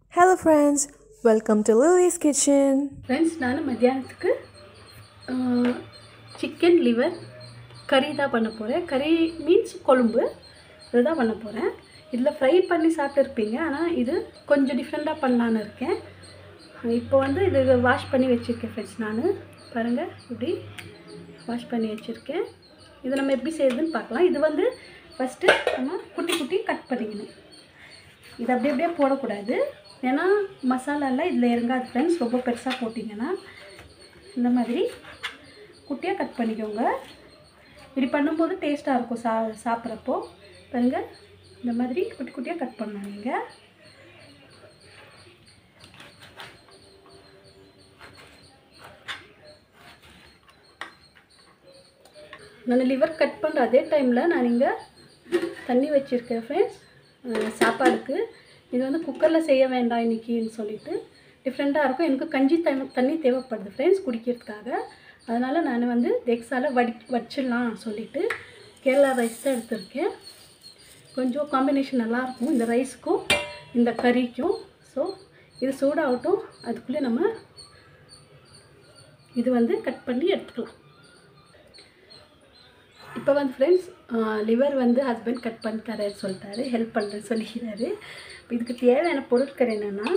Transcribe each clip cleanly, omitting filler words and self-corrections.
Hello friends, welcome to Lily's Kitchen. Friends, நான் மத்தியானத்துக்கு chicken liver கறி தான் பண்ண போகிறேன். கறி மீன்ஸ் கொழும்பு இதுதான் பண்ண போகிறேன். இதில் ஃப்ரை பண்ணி சாப்பிட்டுருப்பீங்க, ஆனால் இது கொஞ்சம் டிஃப்ரெண்ட்டாக பண்ணலான்னு இருக்கேன். இப்போ இது வாஷ் பண்ணி வச்சுருக்கேன் ஃப்ரெண்ட்ஸ். நான் பாருங்கள் இப்படி வாஷ் பண்ணி வச்சுருக்கேன். இது நம்ம எப்படி செய்யுதுன்னு பார்க்கலாம். இது ஃபஸ்ட்டு நம்ம குட்டி குட்டி கட் பண்ணிக்கணும். இது அப்படியே போடக்கூடாது, ஏன்னா மசாலாலாம் இதில் இறங்காது ஃப்ரெண்ட்ஸ். ரொம்ப பெருசாக போட்டிங்கன்னா இந்த மாதிரி குட்டியாக கட் பண்ணிக்கோங்க. இப்படி பண்ணும்போது டேஸ்ட்டாக இருக்கும் சாப்பிட்றப்போ. பாருங்கள், இந்த மாதிரி குட்டி குட்டியாக கட் பண்ணணும். நீங்கள் நான் லிவர் கட் பண்ணுற அதே டைமில் நான் இங்கே தண்ணி வச்சுருக்கேன் ஃப்ரெண்ட்ஸ் சாப்பாடுக்கு. இது குக்கரில் செய்ய வேண்டாம் இன்றைக்கின்னு சொல்லிட்டு டிஃப்ரெண்ட்டாக இருக்கும். எனக்கு கஞ்சி தண்ணி தேவைப்படுது ஃப்ரெண்ட்ஸ் குடிக்கிறதுக்காக. அதனால் நான் டெக்ஸால் வச்சிடலாம் சொல்லிவிட்டு கேரளா ரைஸ் தான் எடுத்திருக்கேன். கொஞ்சம் காம்பினேஷன் நல்லாயிருக்கும் இந்த ரைஸுக்கும் இந்த கறிக்கும். ஸோ இது சூடாகட்டும், அதுக்குள்ளே நம்ம இது கட் பண்ணி எடுத்துக்கலாம். இப்போ ஃப்ரெண்ட்ஸ் லிவர் ஹஸ்பண்ட் கட் பண்ணி தரேன்னு சொல்லிட்டாரு, ஹெல்ப் பண்ணுறேன்னு சொல்லிக்கிறாரு. இதுக்கு தேவையான பொருட்கள் என்னென்னா,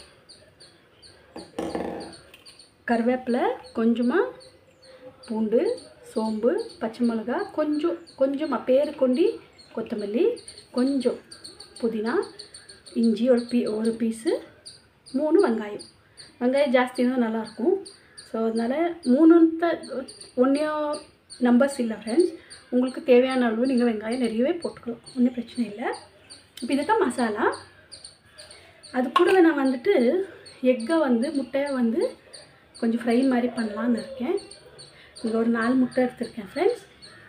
கருவேப்பிலை, கொஞ்சமாக பூண்டு, சோம்பு, பச்சை மிளகா, கொஞ்சம் பேருக்கொண்டி கொத்தமல்லி, கொஞ்சம் புதினா, இஞ்சி ஒரு பீஸு, 3 வெங்காயம் ஜாஸ்தி தான் நல்லாயிருக்கும். ஸோ அதனால் 3 ஒன்றையும் நம்பர்ஸ் இல்லை ஃப்ரெண்ட்ஸ். உங்களுக்கு தேவையான அளவு நீங்கள் வெங்காயம் நிறையவே போட்டுக்கலாம், ஒன்றும் பிரச்சனை இல்லை. இப்போ இது தான் மசாலா. அது கூடவே நான் எக்கை முட்டையை கொஞ்சம் ஃப்ரை மாதிரி பண்ணலான்னு இருக்கேன். இங்கே ஒரு 4 முட்டை எடுத்துருக்கேன் ஃப்ரெண்ட்ஸ்.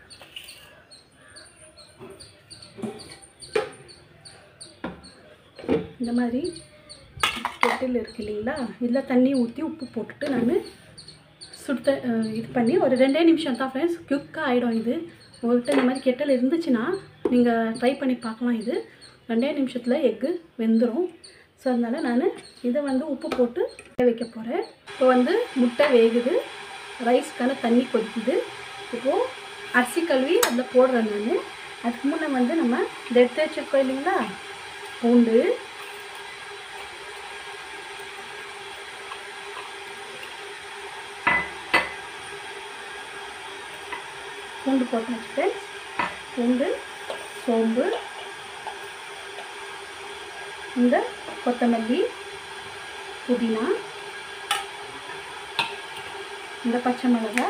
இந்த மாதிரி கெட்டில் இருக்குது இல்லைங்களா, இதில் தண்ணி ஊற்றி உப்பு போட்டுட்டு நான் இது பண்ணி ஒரு 2 நிமிஷம் தான் ஃப்ரெண்ட்ஸ், குயிக்காக ஆகிடும். இது உங்கள்கிட்ட இந்த மாதிரி கெட்டில் இருந்துச்சுன்னா நீங்கள் ட்ரை பண்ணி பார்க்கலாம். இது 2 நிமிஷத்தில் எக்கு வெந்துடும். ஸோ அதனால் நான் இதை உப்பு போட்டு வைக்க போகிறேன். இப்போ முட்டை வேகுது, ரைஸ்க்கான தண்ணி கொதிக்குது. இப்போது அரிசி கழுவி அதில் போடுறேன் நான். அதுக்கு முன்னே நம்ம இதை எடுத்து வச்சுருக்கோம் இல்லைங்களா, பூண்டு, போட்டு வச்சுட்டேன். பூண்டு, சோம்பு, இந்த கொத்தமல்லி, புதினா, இந்த பச்சை மிளகாய்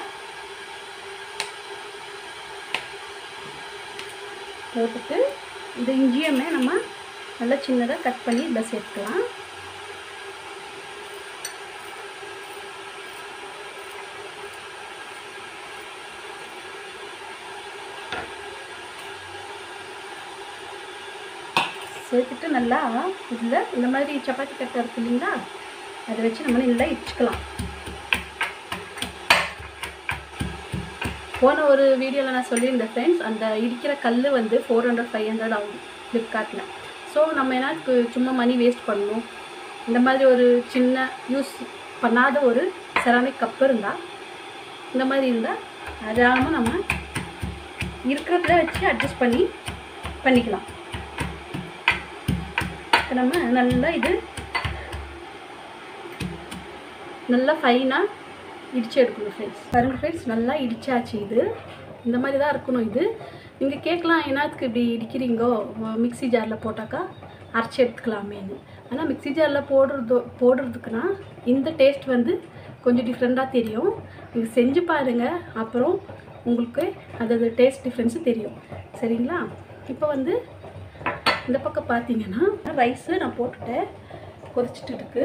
போட்டுட்டு இந்த இஞ்சியுமே நம்ம நல்லா சின்னதாக கட் பண்ணி இதில் சேர்த்துக்கலாம். சேர்த்துட்டு நல்லா இதில் இந்த மாதிரி சப்பாத்தி கட்டை இருக்குது இல்லைங்களா, அதை வச்சு நம்ம நல்லா இடிச்சுக்கலாம். போன ஒரு வீடியோவில் நான் சொல்லியிருந்தேன் ஃப்ரெண்ட்ஸ், அந்த இடிக்கிற கல் 400-500 ஆகும் ஃப்ளிப்கார்ட்டில். ஸோ நம்ம எனக்கு சும்மா மணி வேஸ்ட் பண்ணணும், இந்த மாதிரி ஒரு சின்ன யூஸ் பண்ணாத ஒரு செராமிக் கப்பு இருந்தால், இந்த மாதிரி இருந்தால் அதாமல் நம்ம இருக்கிறத வச்சு அட்ஜஸ்ட் பண்ணிக்கலாம். நம்ம நல்லா ஃபைனாக இடித்து எடுக்கணும் ஃப்ரெண்ட்ஸ். பாருங்கள் ஃப்ரெண்ட்ஸ், நல்லா இடித்தாச்சு. இது இந்த மாதிரி தான் இருக்கணும். இது நீங்கள் கேட்கலாம், என்னத்துக்கு இப்படி இடிக்கிறீங்கோ, மிக்ஸி ஜாரில் போட்டாக்கா அரைச்சி எடுத்துக்கலாமேன்னு. ஆனால் மிக்ஸி ஜாரில் போடுறதுக்குன்னா இந்த டேஸ்ட் கொஞ்சம் டிஃப்ரெண்ட்டாக தெரியும். நீங்கள் செஞ்சு பாருங்கள், அப்புறம் உங்களுக்கு அதோட டேஸ்ட் டிஃப்ரென்ஸு தெரியும். சரிங்களா? இப்போ இந்த பக்கம் பார்த்தீங்கன்னா ரைஸு நான் போட்டுட்டேன், கொதிச்சுட்டு இருக்கு.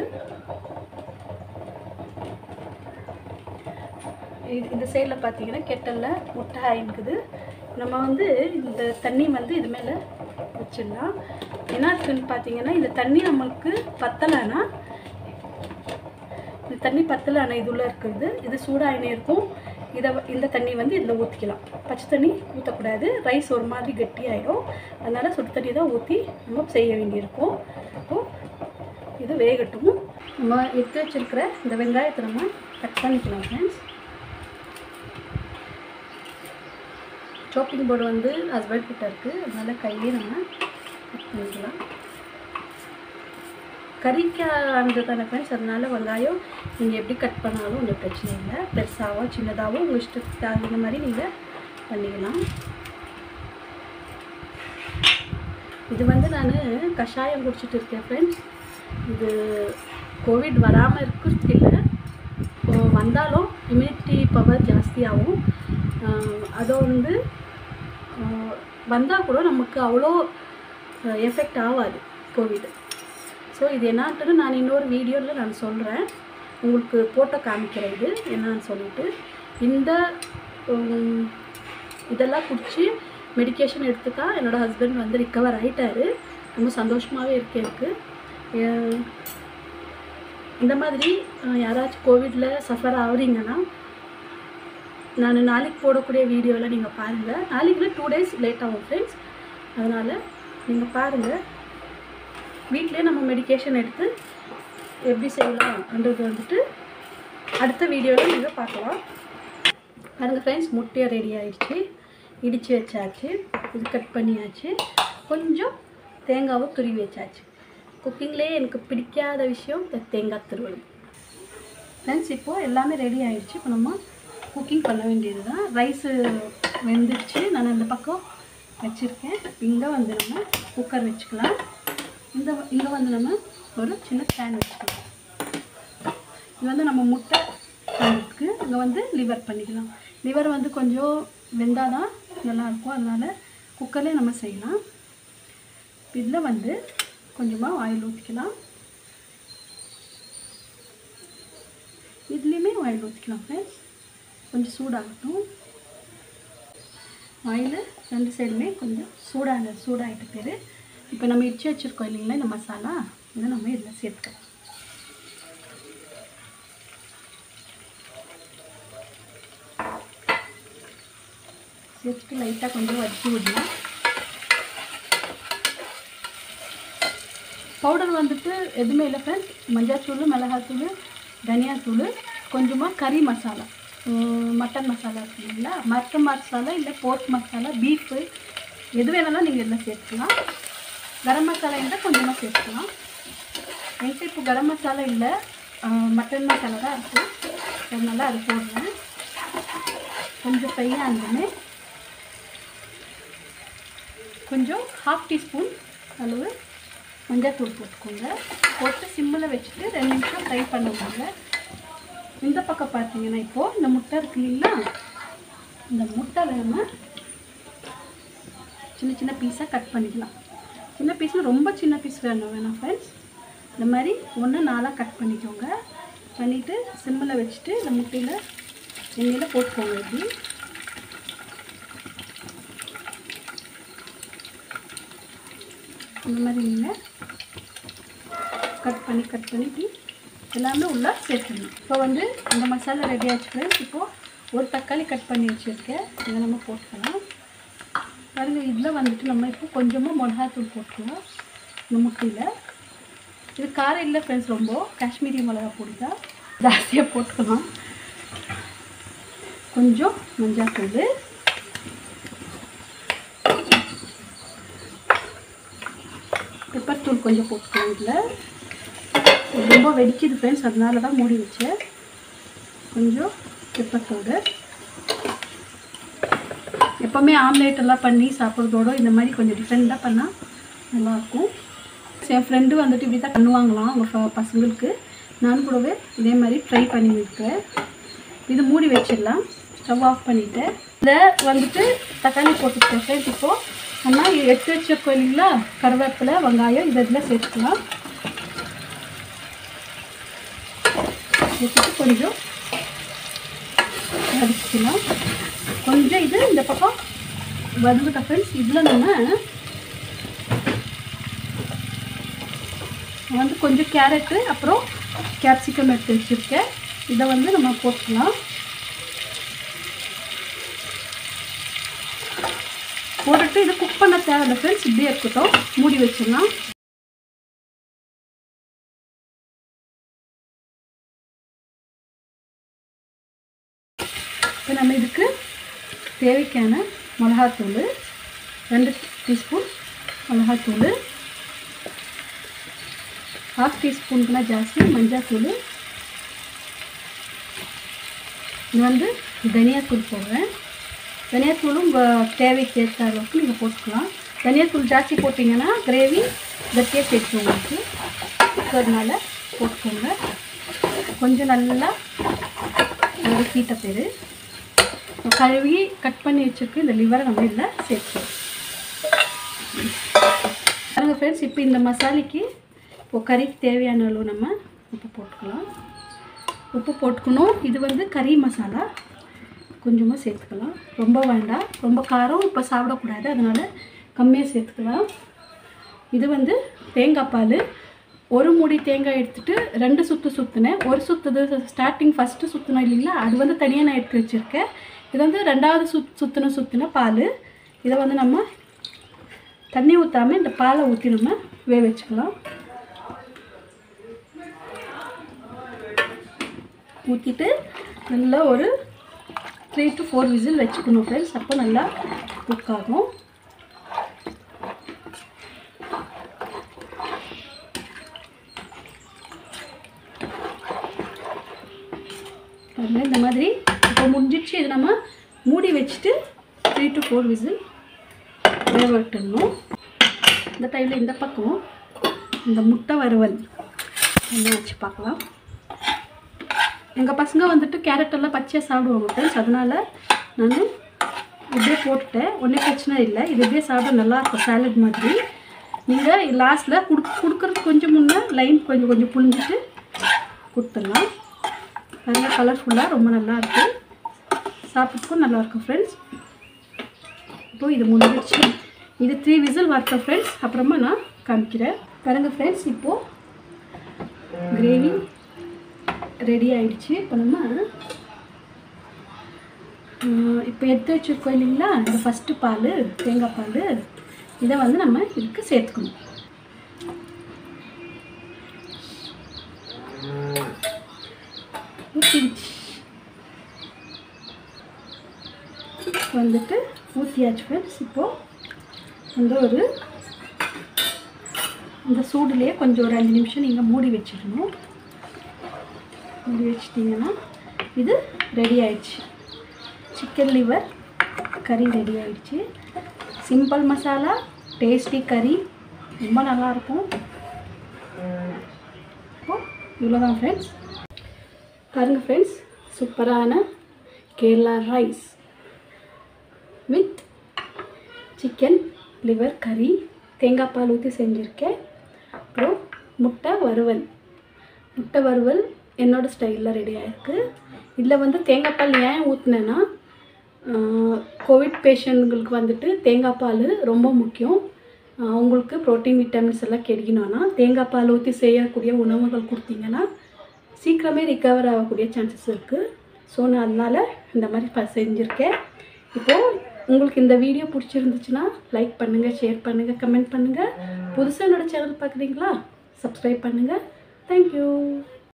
இந்த சைடில் பார்த்தீங்கன்னா கெட்டலில் முட்டை ஆகிருக்குது. நம்ம இந்த தண்ணி இது மேலே வச்சிடலாம். என்னன்னு பார்த்தீங்கன்னா, இந்த தண்ணி நம்மளுக்கு பத்தலைன்னா, இந்த தண்ணி பத்தலைன்னா இதுள்ள இருக்கிறது இது சூடாகினே இருக்கும். இந்த தண்ணி இதில் ஊற்றிக்கலாம். பச்சை தண்ணி ஊற்றக்கூடாது, ரைஸ் ஒரு மாதிரி கெட்டியாயிடும். அதனால் சுடு தண்ணி தான் ஊற்றி நம்ம செய்ய வேண்டியிருக்கும். இப்போது இது வேகட்டும். நம்ம எடுத்து வச்சுருக்கிற இந்த வெங்காயத்தை நம்ம கட் பண்ணிக்கலாம் ஃப்ரெண்ட்ஸ். சாப்பிங் போர்டு வந்து ஹஸ்பண்ட் கிட்ட இருக்குது, அதனால் கையிலே நம்ம கட் பண்ணிக்கலாம். கறிக்கானது தானே ஃப்ரெண்ட்ஸ், அதனால வெங்காயம் நீங்கள் எப்படி கட் பண்ணாலும் ஒன்றும் பிரச்சனை இல்லை. பெருசாகவோ சின்னதாகவோ உங்கள் இஷ்டத்துக்கு தகுந்த மாதிரி நீங்கள் பண்ணிக்கலாம். இது வந்து நான் கஷாயம் குடிச்சிட்டு இருக்கேன் ஃப்ரெண்ட்ஸ். இது கோவிட் வராமல் இருக்கிறது இல்லை, வந்தாலும் இம்யூனிட்டி பவர் ஜாஸ்தியாகும். அதை வந்து வந்தால் கூட நமக்கு அவ்வளோ எஃபெக்ட் ஆகாது கோவிட். ஸோ இது என்னான்ட்டு நான் இன்னொரு வீடியோவில் நான் சொல்கிறேன், உங்களுக்கு போட்டோ காமிக்கிறேன் இது என்னான்னு சொல்லிட்டு. இதெல்லாம் குடித்து மெடிக்கேஷன் எடுத்துட்டா என்னோடய ஹஸ்பண்ட் வந்து ரிக்கவர் ஆகிட்டார். ரொம்ப சந்தோஷமாகவே இருக்குது எனக்கு. இந்த மாதிரி யாராச்சும் கோவிடில் சஃபர் ஆகுறீங்கன்னா நான் நாளைக்கு போடக்கூடிய வீடியோவில் நீங்கள் பாருங்கள். நாளைக்கு 2 days லேட் ஆகும் ஃப்ரெண்ட்ஸ், அதனால் நீங்கள் பாருங்கள். வீட்டிலே நம்ம மெடிக்கேஷன் எடுத்து எப்படி செய்யலாம்ன்றது வந்துட்டு அடுத்த வீடியோவில் நீங்கள் பார்க்கலாம். பாருங்கள் ஃப்ரெண்ட்ஸ், முட்டையை ரெடி ஆகிடுச்சு, இடித்து வச்சாச்சு, இது கட் பண்ணியாச்சு, கொஞ்சம் தேங்காவும் துருவி வச்சாச்சு. குக்கிங்லேயே எனக்கு பிடிக்காத விஷயம் தேங்காய் துருவல் ஃப்ரெண்ட்ஸ். இப்போது எல்லாமே ரெடி ஆகிடுச்சு. இப்போ நம்ம குக்கிங் பண்ண வேண்டியது தான். ரைஸு வெந்துடுச்சு, நான் இந்த பக்கம் வச்சுருக்கேன். இங்கே வந்து நம்ம குக்கர் வச்சுக்கலாம். இங்கே வந்து நம்ம ஒரு சின்ன பேன் வச்சுக்கலாம். இது வந்து நம்ம முட்டை பண்ணுறதுக்கு. இங்கே வந்து லிவர் பண்ணிக்கலாம். லிவர் வந்து கொஞ்சம் வெந்தால் தான் நல்லாயிருக்கும், அதனால் குக்கர்லேயே நம்ம செய்யலாம். இதில் வந்து கொஞ்சமாக ஆயில் ஊற்றிக்கலாம். இதுலேயுமே ஆயில் ஊற்றிக்கலாம் ஃப்ரெண்ட்ஸ். கொஞ்சம் சூடாகட்டும். ஆயில் 2 சைடுமே கொஞ்சம் சூடாகிட்ட பேர் இப்போ நம்ம இடிச்சு வச்சுருக்கோம் இல்லைங்களா இந்த மசாலா, இதை நம்ம இதில் சேர்த்துக்கலாம். சேர்த்துட்டு லைட்டாக கொஞ்சம் வதக்கி விடலாம். பவுடர் வந்துட்டு எதுவுமே இல்லை ஃப்ரெண்ட்ஸ். மஞ்சாத்தூள், மிளகாத்தூள், தனியாத்தூள், கொஞ்சமாக கறி மசாலா, மட்டன் மசாலா இருக்குது இல்லைங்களா, மட்டன் மசாலா இல்லை போர்க் மசாலா, பீஃபு எது வேணாலும் நீங்கள் இதில் சேர்த்துக்கலாம். கரம் மசாலா இருந்தால் கொஞ்சமாக சேர்த்துக்கலாம். என்கிட்ட இப்போ கரம் மசாலா இல்லை, மட்டன் மசாலா தான் இருக்குது, அதனால அது போடுறேன். கொஞ்சம் ஃப்ரையாக இருந்துமே கொஞ்சம் 1/2 teaspoon அளவு மஞ்சள்தூள் போட்டுக்கோங்க. போட்டு சிம்மில் வச்சுட்டு 2 நிமிஷம் ஃப்ரை பண்ணுவாங்க. இந்த பக்கம் பார்த்தீங்கன்னா இப்போது இந்த முட்டை இருக்கு இல்லைங்களா, இந்த முட்டை நம்ம சின்ன சின்ன பீஸாக கட் பண்ணிக்கலாம். சின்ன பீஸில் ரொம்ப சின்ன பீஸ் வேணாம் ஃப்ரெண்ட்ஸ். இந்த மாதிரி 1-4 கட் பண்ணிக்கோங்க. பண்ணிவிட்டு சிம்மில் வச்சுட்டு இந்த முட்டையில் எண்ணெயில் போட்டுக்கோங்க. இப்படி இந்த மாதிரி நீங்கள் கட் பண்ணிட்டு எல்லாமே உள்ளே சேர்த்துடணும். இப்போ வந்து இந்த மசாலா ரெடி ஆச்சு ஃப்ரெண்ட்ஸ். இப்போது ஒரு தக்காளி கட் பண்ணி வச்சுருக்கேன், இதை நம்ம போட்டுக்கலாம். பாருங்கள், இதில் வந்துட்டு நம்ம இப்போ கொஞ்சமாக மிளகாத்தூள் போட்டுக்கலாம் இந்த முட்டையில். இது காரம் இல்லை ஃப்ரெண்ட்ஸ், ரொம்ப காஷ்மீரி மிளகா பொடி தான், ஜாஸ்தியாக போட்டுக்கலாம். கொஞ்சம் மஞ்சாத்தூள், பெப்பர் தூள் கொஞ்சம் போட்டுக்கலாம். இதில் ரொம்ப வெடிக்குது ஃப்ரெண்ட்ஸ், அதனால தான் மூடி வச்சேன். கொஞ்சம் பெப்பர் பவுடர். எப்போவுமே ஆம்லேட் எல்லாம் பண்ணி சாப்பிட்றதோட இந்த மாதிரி கொஞ்சம் டிஃப்ரெண்ட்டாக பண்ணால் நல்லாயிருக்கும். என் ஃப்ரெண்டு வந்துட்டு இப்படி தான் பண்ணுவாங்களாம் அவங்க பசங்களுக்கு. நான் கூடவே இதே மாதிரி ட்ரை பண்ணியிருக்கேன். இது மூடி வச்சிடலாம். ஸ்டவ் ஆஃப் பண்ணிவிட்டு இதில் வந்துட்டு தக்காளி போட்டுருக்கேன் ஃப்ரெண்ட்ஸ். இப்போது நம்ம எடுத்து வச்சிருக்கோம் இல்லைங்களா கருவேப்பிலை, வெங்காயம், இதில் சேர்த்துக்கலாம். சேர்த்துட்டு கொஞ்சம் வதக்கிக்கலாம். கொஞ்சம் இது இந்த பக்கம் வதங்கிட்ட ஃப்ரெண்ட்ஸ். இதில் நம்ம வந்து கொஞ்சம் கேரட்டு அப்புறம் கேப்சிகம் எடுத்து வச்சுருக்கேன். இதை வந்து நம்ம போட்டுக்கலாம். போட்டுட்டு இது குக் பண்ண தேவையில்லை ஃப்ரெண்ட்ஸ், இப்படியே இருக்கட்டும். மூடி வச்சிடலாம். நம்ம இதுக்கு தேவைக்கான மிளகாத்தூள் 2 டீஸ்பூன் மிளகாத்தூள், 1/2 டீஸ்பூனுக்குனா ஜாஸ்தி மஞ்சள்தூள், இது வந்து தனியாத்தூள் போடுறேன். தனியாத்தூளும் உங்கள் தேவைக்கு ஏற்ற அளவுக்கு நீங்கள் போட்டுக்கலாம். தனியாத்தூள் ஜாஸ்தி போட்டிங்கன்னா கிரேவி கட்டியாக சேர்த்து உங்களுக்கு, அதனால போட்டுக்கோங்க. கொஞ்சம் நல்லா வதக்கிட்ட பேர் கழுவி கட் பண்ணி வச்சுருக்கு இந்த லிவரை நம்ம இதில் சேர்த்துக்கலாம். பாருங்கள் ஃப்ரெண்ட்ஸ், இப்போ இந்த மசாலைக்கு இப்போது கறிக்கு தேவையான அளவு நம்ம உப்பு போட்டுக்கலாம். உப்பு போட்டுக்கணும். இது வந்து கறி மசாலா, கொஞ்சமாக சேர்த்துக்கலாம். ரொம்ப வேண்டாம், ரொம்ப காரம் இப்போ சாப்பிடக்கூடாது, அதனால் கம்மியாக சேர்த்துக்கலாம். இது வந்து தேங்காய் பால், 1 மூடி தேங்காய் எடுத்துகிட்டு 2 சுற்று சுற்றினேன். ஒரு சுற்றுது ஸ்டார்டிங் ஃபஸ்ட்டு சுற்றினோம் இல்லைங்களா, அது வந்து தனியாக நான் எடுத்து வச்சுருக்கேன். இது வந்து 2வது சுற்றின பால். இதை வந்து நம்ம தண்ணி ஊற்றாமல் இந்த பாலை ஊற்றி நம்ம வேக வச்சுக்கலாம். ஊற்றிட்டு நல்லா ஒரு 3 to 4 விசில் வச்சுக்கணும் ஃப்ரெண்ட்ஸ். அப்போ நல்லா குக் ஆகும். இந்த மாதிரி இப்போ முடிஞ்சிடுச்சு. இது நம்ம மூடி வச்சுட்டு 3 to 4 விசில் வேக விட்டுடணும். இந்த டைமில் இந்த பக்கம் இந்த முட்டை வறுவல் என்ன வச்சு பார்க்கலாம். எங்கள் பசங்க வந்துட்டு கேரட்டெல்லாம் பச்சையாக சாப்பிடுவாங்க ஃப்ரெண்ட்ஸ், அதனால் நான் இப்படியே போட்டுட்டேன். ஒன்றும் பிரச்சனை இல்லை. இது இப்படியே சாப்பிட நல்லாயிருக்கும் சாலட் மாதிரி. நீங்கள் லாஸ்ட்டில் கொடுக்குறதுக்கு கொஞ்சம் முன்னே லைன் கொஞ்சம் புழிஞ்சிட்டு கொடுத்துடலாம். நல்லா கலர்ஃபுல்லாக ரொம்ப நல்லாயிருக்கு, சாப்பிட்றதுக்கும் நல்லாயிருக்கும் ஃப்ரெண்ட்ஸ். இப்போது இது முடிஞ்சிடுச்சு. இது 3 விசில் வரட்டும் ஃப்ரெண்ட்ஸ், அப்புறமா நான் காமிக்கிறேன். பாருங்கள் ஃப்ரெண்ட்ஸ், இப்போது கிரேவி ரெடி ஆகிடுச்சு. இப்போ நம்ம இப்போ எடுத்து வச்சுருக்கோம் இல்லைங்களா, இந்த ஃபஸ்ட்டு பால், தேங்காய் பால், இதை வந்து நம்ம இதுக்கு சேர்த்துக்கணும். ஊற்றிடுச்சு வந்துட்டு ஊற்றியாச்சு ஃப்ரெண்ட்ஸ். இப்போது வந்து இந்த சூடுலேயே கொஞ்சம் ஒரு 5 நிமிஷம் நீங்கள் மூடி வச்சிடணும். மூடி வச்சிட்டிங்கன்னா இது ரெடி ஆயிடுச்சு. சிக்கன் லிவர் கறி ரெடி ஆயிடுச்சு. சிம்பிள் மசாலா, டேஸ்டி கறி, ரொம்ப நல்லாயிருக்கும். இப்போது இவ்வளோதான் ஃப்ரெண்ட்ஸ். பாருங்கள் ஃப்ரெண்ட்ஸ், சூப்பரான Kerala rice with chicken liver கறி, தேங்காய் பால் ஊற்றி செஞ்சுருக்கேன். அப்புறம் முட்டை வறுவல் என்னோடய ஸ்டைலில் ரெடி ஆகிருக்கு. இதில் வந்து தேங்காய் பால் ஏன் ஊற்றினேன்னா, கோவிட் பேஷண்ட்களுக்கு வந்துட்டு தேங்காய் பால் ரொம்ப முக்கியம். அவங்களுக்கு ப்ரோட்டீன் விட்டமின்ஸ் எல்லாம் கிடைக்கணும்னா தேங்காய் பால் ஊற்றி செய்யக்கூடிய உணவுகள் கொடுத்தீங்கன்னா சீக்கிரமே ரிகவர் ஆகக்கூடிய சான்சஸ் இருக்குது. ஸோ நான் அதனால் இந்த மாதிரி செஞ்சுருக்கேன். இப்போது உங்களுக்கு இந்த வீடியோ பிடிச்சிருந்துச்சுன்னா லைக் பண்ணுங்கள், ஷேர் பண்ணுங்கள், கமெண்ட் பண்ணுங்கள். புதுசாக என்னோடய சேனல் பார்க்குறீங்களா, சப்ஸ்கிரைப் பண்ணுங்கள். தேங்க்யூ.